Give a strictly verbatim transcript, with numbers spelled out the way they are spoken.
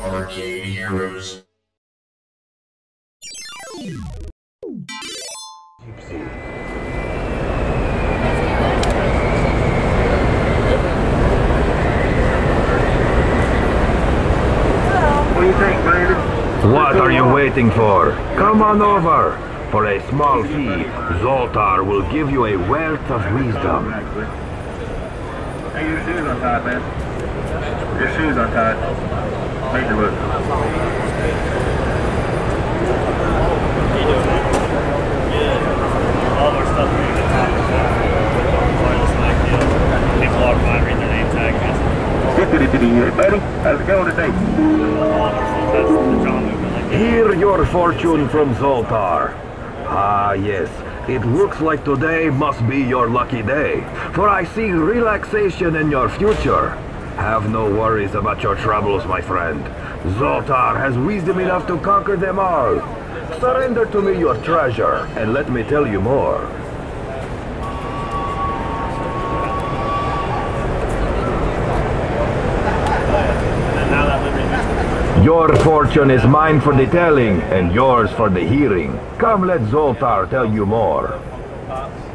Arcade Heroes. What do you think, Brandon? What are you waiting for? Come on over. For a small fee, Zoltar will give you a wealth of wisdom. Hey, your shoes untied, man. Your shoes untied. Make it look. All of our stuff is at the top of the wireless mic deal. People walk by and read their name tag. Hey, buddy. How's it going today? All of our stuff has the jaw movement like that. Hear your fortune from Zoltar. Ah, yes. It looks like today must be your lucky day, for I see relaxation in your future. Have no worries about your troubles, my friend. Zoltar has wisdom enough to conquer them all. Surrender to me your treasure, and let me tell you more. Your fortune is mine for the telling, and yours for the hearing. Come, let Zoltar tell you more.